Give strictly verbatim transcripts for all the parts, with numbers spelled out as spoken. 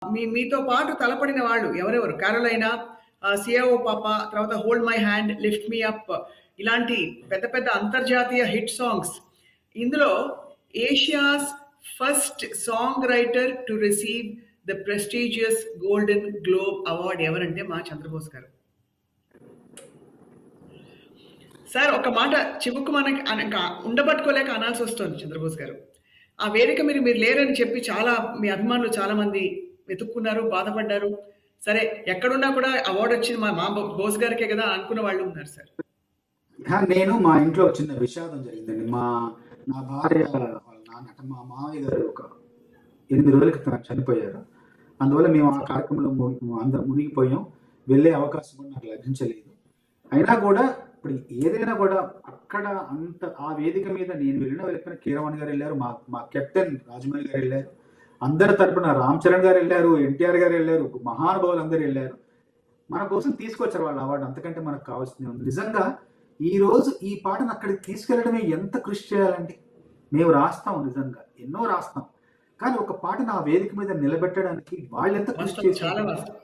మీ మీతో పాటు తలపడిన వాళ్ళు ఎవరెవరు? క్యారోలైనా, సియాఓ పాప, తర్వాత hold my hand, lift me up, ఇలాంటి పెద్ద పెద్ద అంతర్జాతీయ హిట్ సాంగ్స్. ఇందులో Asia's first song writer to receive the prestigious Golden Globe award ఎవరంటే మా చంద్రబోస్ గారు. సార్ ఒక మాట చివుకు మనకి ఉండబట్టుకోలేక అనాల్సి వస్తుంది చంద్రబోస్ గారు. ఆ వేదిక మీరు మీరు లేరని చెప్పి చాలా మీ అభిమానులు చాలా మంది వెతుక్కున్నారు, బాధపడ్డారు. సరే ఎక్కడున్నా కూడా అవార్డు వచ్చింది మా మా బోస్ గారికే కదా అనుకున్న వాళ్ళు ఉన్నారు సార్. నేను మా ఇంట్లో చిన్న విషాదం జరిగిందండి. మా నా భార్య వాళ్ళ నాన్న మా మామయ్య గారు ఒక ఎనిమిది రోజుల క్రితం చనిపోయారు. అందువల్ల మేము ఆ కార్యక్రమంలో అందరం మునిగిపోయాం. వెళ్ళే అవకాశం కూడా నాకు లభించలేదు. అయినా కూడా ఇప్పుడు ఏదైనా కూడా అక్కడ అంత ఆ వేదిక మీద నేను వెళ్ళిన వెళ్ళిన కీరవాణి గారు వెళ్ళారు, మా మా కెప్టెన్ రాజమౌళి గారు వెళ్ళారు, అందరి తరపున రామ్ చరణ్ గారు వెళ్ళారు, ఎన్టీఆర్ గారు వెళ్ళారు, మహానుభావులు అందరూ వెళ్ళారు. మన కోసం తీసుకొచ్చారు వాళ్ళ అవార్డు. అంతకంటే మనకు కావాల్సింది ఉంది. నిజంగా ఈ రోజు ఈ పాటను అక్కడికి తీసుకెళ్లడమే ఎంత కృషి చేయాలండి. మేము రాస్తాం, నిజంగా ఎన్నో రాస్తాం, కానీ ఒక పాటను ఆ వేదిక మీద నిలబెట్టడానికి వాళ్ళు ఎంత కృషి చేశారు.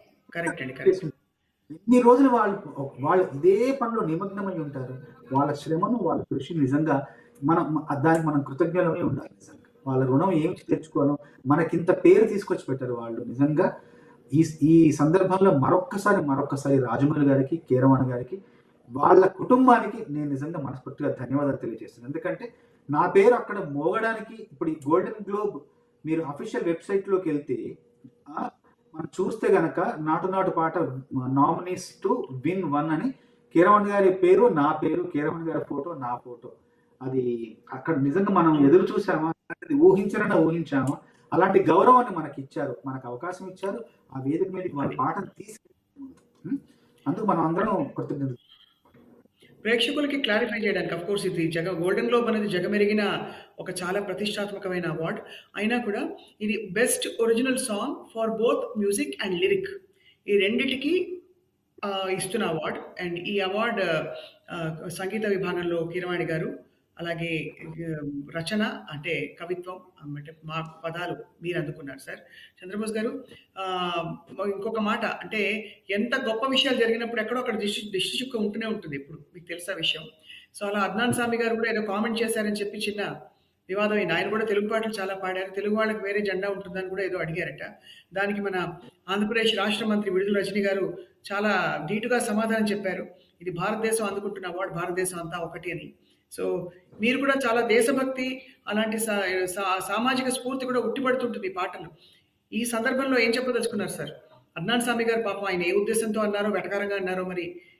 ఎన్ని రోజులు వాళ్ళు వాళ్ళు ఇదే పనిలో నిమగ్నమై ఉంటారు. వాళ్ళ శ్రమను వాళ్ళ కృషి నిజంగా మనం దానికి మనం కృతజ్ఞులమై ఉండాలి. నిజంగా వాళ్ళ రుణం ఏమి తెచ్చుకోను, మనకింత పేరు తీసుకొచ్చి పెట్టారు వాళ్ళు. నిజంగా ఈ ఈ సందర్భంలో మరొక్కసారి మరొక్కసారి రాజమౌళి గారికి, కీరవాణి గారికి, వాళ్ళ కుటుంబానికి నేను నిజంగా మనస్ఫూర్తిగా ధన్యవాదాలు తెలియజేస్తున్నాను. ఎందుకంటే నా పేరు అక్కడ మోగడానికి ఇప్పుడు ఈ గోల్డెన్ గ్లోబ్ మీరు అఫీషియల్ వెబ్సైట్లోకి వెళ్తే మనం చూస్తే గనక నాటు నాటు పాట నామినీస్ టు విన్ వన్ అని కీరవాణి గారి పేరు, నా పేరు, కీరవాణి గారి ఫోటో, నా ఫోటో. అది అక్కడ నిజంగా మనం ఎదురు చూసామా, ఊహించారని ఊహించామా, అలాంటి గౌరవాన్ని మనకి ఇచ్చారు, మనకు అవకాశం ఇచ్చారు. ఆ వేదిక మీద మన పాటను తీసుకెళ్ళి అందుకు మనం అందరం కృతజ్ఞతలు. ప్రేక్షకులకి క్లారిఫై చేయడానికి, అఫ్ కోర్స్ ఇది జగ గోల్డెన్ గ్లోబ్ అనేది జగమెరిగిన ఒక చాలా ప్రతిష్టాత్మకమైన అవార్డ్ అయినా కూడా ఇది best original song for both music and lyric, ఈ రెండిటికి ఇస్తున్న అవార్డ్. అండ్ ఈ అవార్డ్ సంగీత విభాగంలో కీరవాణి గారు, అలాగే రచన అంటే కవిత్వం అంటే మా పదాలు మీరు అందుకున్నారు సార్. చంద్రబోస్ గారు, ఇంకొక మాట అంటే ఎంత గొప్ప విషయాలు జరిగినప్పుడు ఎక్కడో అక్కడ దిష్టి దిష్టి చుక్క ఉంటూనే ఉంటుంది, ఇప్పుడు మీకు తెలుసా విషయం. సో అలా అద్నాన్ సామి గారు కూడా ఏదో కామెంట్ చేశారని చెప్పి చిన్న వివాదం అయింది. ఆయన కూడా తెలుగు పాటలు చాలా పాడారు, తెలుగు వాళ్ళకి వేరే జెండా ఉంటుందని కూడా ఏదో అడిగారట. దానికి మన ఆంధ్రప్రదేశ్ రాష్ట్ర మంత్రి విడుదల రజనీ గారు చాలా ధీటుగా సమాధానం చెప్పారు, ఇది భారతదేశం అందుకుంటున్న అవార్డు, భారతదేశం అంతా ఒకటి అని. సో మీరు కూడా చాలా దేశభక్తి, అలాంటి సామాజిక స్ఫూర్తి కూడా ఉట్టిపడుతుంటుంది ఈ పాటలు. ఈ సందర్భంలో ఏం చెప్పదలుచుకున్నారు సార్? అద్నాన్ సామి గారు పాపం ఆయన ఏ ఉద్దేశంతో అన్నారో, వెటకారంగా అన్నారో మరి.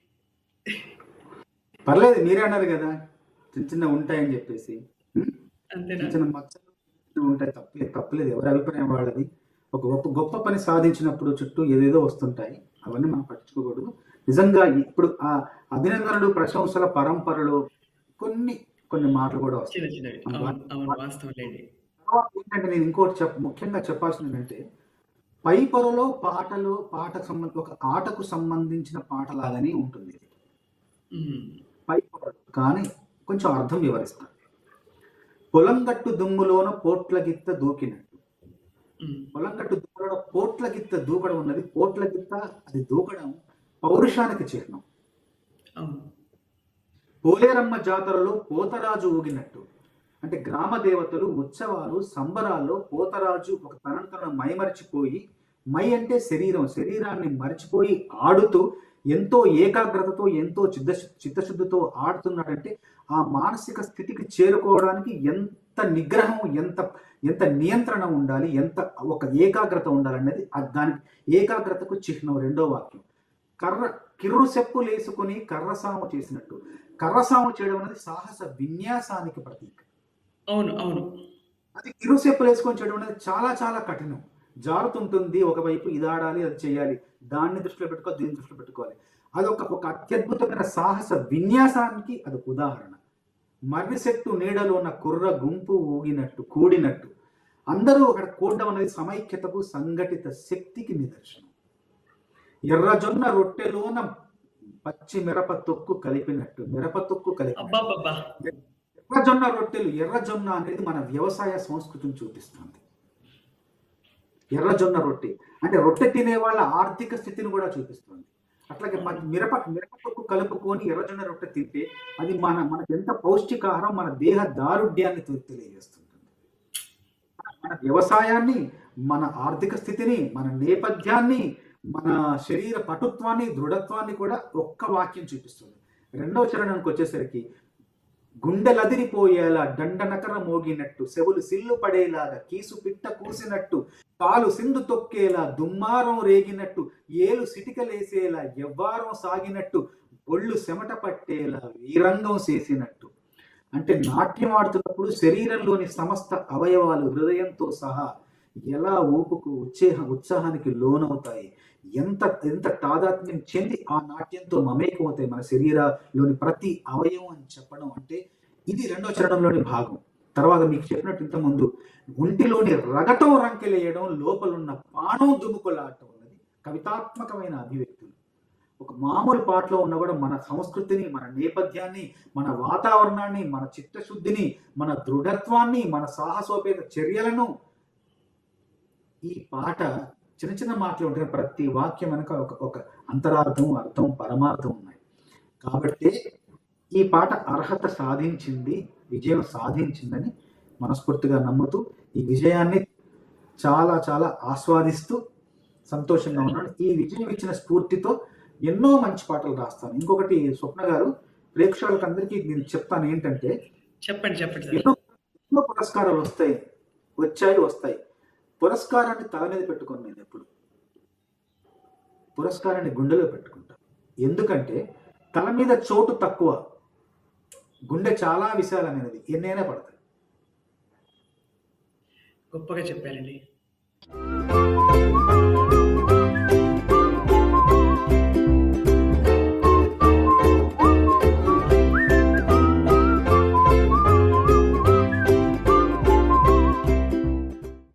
పర్లేదు, మీరే అన్నారు కదా చిన్న చిన్న ఉంటాయని చెప్పేసి. అంతేనా? చిన్న మచ్చలు ఉంటాయి, తప్పలేదు తప్పలేదు ఎవరి అభిప్రాయం వాళ్ళది. ఒక గొప్ప గొప్ప పని సాధించినప్పుడు చుట్టూ ఏదేదో వస్తుంటాయి, అవన్నీ మనం పట్టించుకోకూడదు. నిజంగా ఇప్పుడు ఆ అభినందనలు, ప్రశంసల పరంపరలో కొన్ని కొన్ని మాటలు కూడా వస్తాయి. ఏంటంటే నేను ఇంకోటి చెప్ ముఖ్యంగా చెప్పాల్సింది ఏంటంటే, పై పొరలో పాటలు పాటకు సంబంధ ఒక ఆటకు సంబంధించిన పాట లాగానే ఉంటుంది పై పొరలో, కానీ కొంచెం అర్థం వివరిస్తాను. పొలంగట్టు దుమ్ములోన పోట్ల గిత్త దూకినట్టు, పొలంగట్టు దుమ్ములోన పోట్ల గిత్త దూకడం ఉన్నది. పోట్ల గిత్త అది దూకడం పౌరుషానికి చిహ్నం. పోలేరమ్మ జాతరలో పోతరాజు ఊగినట్టు, అంటే గ్రామ దేవతలు ఉత్సవాలు సంబరాల్లో పోతరాజు ఒక తనంతను మైమరిచిపోయి, మై అంటే శరీరం, శరీరాన్ని మరిచిపోయి ఆడుతూ ఎంతో ఏకాగ్రతతో ఎంతో చిత్త చిత్తశుద్ధితో ఆడుతున్నాడంటే ఆ మానసిక స్థితికి చేరుకోవడానికి ఎంత నిగ్రహం, ఎంత ఎంత నియంత్రణ ఉండాలి, ఎంత ఒక ఏకాగ్రత ఉండాలనేది దానికి ఏకాగ్రతకు చిహ్నం. రెండో వాక్యం, కర్ర కిర్రు సెప్పులు వేసుకుని కర్రసాము చేసినట్టు. కర్రసాము చేయడం అనేది సాహస విన్యాసానికి ప్రతీక. అవును అవును అది కిర్రు సెప్పులు వేసుకొని చేయడం అనేది చాలా చాలా కఠినం, జారుతుంటుంది. ఒకవైపు ఇది ఆడాలి, అది చేయాలి, దాన్ని దృష్టిలో పెట్టుకోవాలి, దీన్ని దృష్టిలో పెట్టుకోవాలి. అది ఒక ఒక అత్యద్భుతమైన సాహస విన్యాసానికి అది ఉదాహరణ. మర్రి చెట్టు నీడలో ఉన్న కుర్ర గుంపు ఊగినట్టు కూడినట్టు, అందరూ అక్కడ కూడడం అనేది సమైక్యతకు సంఘటిత శక్తికి నిదర్శనం. ఎర్రజొన్న రొట్టెలోన పచ్చి మిరప తొక్కు కలిపినట్టు, మిరప తొక్కు కలిపినట్టు. ఎర్రజొన్న రొట్టెలు, ఎర్రజొన్న అనేది మన వ్యవసాయ సంస్కృతిని చూపిస్తుంది. ఎర్రజొన్న రొట్టె అంటే రొట్టె తినే వాళ్ళ ఆర్థిక స్థితిని కూడా చూపిస్తుంది. అట్లాగే అవును. మిరప మిరపకు కలుపుకొని ఎర్రజొన్న రొట్టె తింటే అది మన మనకు ఎంత పౌష్టికాహారం, మన దేహ దారుఢ్యాన్ని తెలియజేస్తుంటుంది. మన వ్యవసాయాన్ని, మన ఆర్థిక స్థితిని, మన నేపథ్యాన్ని, మన శరీర పటుత్వాన్ని, దృఢత్వాన్ని కూడా ఒక్క వాక్యం చూపిస్తుంది. రెండవ చరణానికి వచ్చేసరికి గుండెలదిరిపోయేలా దండనకర మోగినట్టు, సెవులు సిల్లు పడేలాగా కీసు పిట్ట కూసినట్టు, కాలు సింధు తొక్కేలా దుమ్మారం రేగినట్టు, ఏలు సిటికలేసేలా ఎవ్వారం సాగినట్టు, ఒళ్ళు చెమట పట్టేలా వీరంగం చేసినట్టు. అంటే నాట్యం ఆడుతున్నప్పుడు శరీరంలోని సమస్త అవయవాలు హృదయంతో సహా ఎలా ఊపుకు ఉత్సాహ ఉత్సాహానికి లోనవుతాయి, ఎంత ఎంత తాదాత్మ్యం చెంది ఆ నాట్యంతో మమేకమవుతాయి మన శరీరంలోని ప్రతి అవయవం అని చెప్పడం. అంటే ఇది రెండో చరణంలోని భాగం. తర్వాత మీకు చెప్పినట్టు ఇంతకుముందు ఒంటిలోని రగటం రంకెలేయడం, లోపలున్న పాణం దుముకులాడటం అన్నది కవితాత్మకమైన అభివ్యక్తులు. ఒక మామూలు పాటలో ఉన్న కూడా మన సంస్కృతిని, మన నేపథ్యాన్ని, మన వాతావరణాన్ని, మన చిత్తశుద్ధిని, మన దృఢత్వాన్ని, మన సాహసోపేత చర్యలను ఈ పాట చిన్న చిన్న మాటలు ఉంటాయి. ప్రతి వాక్యం వెనక ఒక ఒక అంతరార్థం, అర్థం, పరమార్థం ఉన్నాయి. కాబట్టి ఈ పాట అర్హత సాధించింది, విజయం సాధించిందని మనస్ఫూర్తిగా నమ్ముతూ ఈ విజయాన్ని చాలా చాలా ఆస్వాదిస్తూ సంతోషంగా ఉన్నాను. ఈ విజయం ఇచ్చిన స్ఫూర్తితో ఎన్నో మంచి పాటలు రాస్తాను. ఇంకొకటి స్వప్న గారు, ప్రేక్షకులకు అందరికీ నేను చెప్తాను ఏంటంటే, చెప్పండి చెప్పండి ఎన్నో ఎన్నో పురస్కారాలు వస్తాయి, వచ్చాయి వస్తాయి. పురస్కారాన్ని తల మీద పెట్టుకోను నేను ఎప్పుడు, పురస్కారాన్ని గుండెలో పెట్టుకుంటా. ఎందుకంటే తల మీద చోటు తక్కువ, గుండె చాలా విశాలమైనది, ఎన్నైనా పడతాయి. గొప్పగా చెప్పారండి.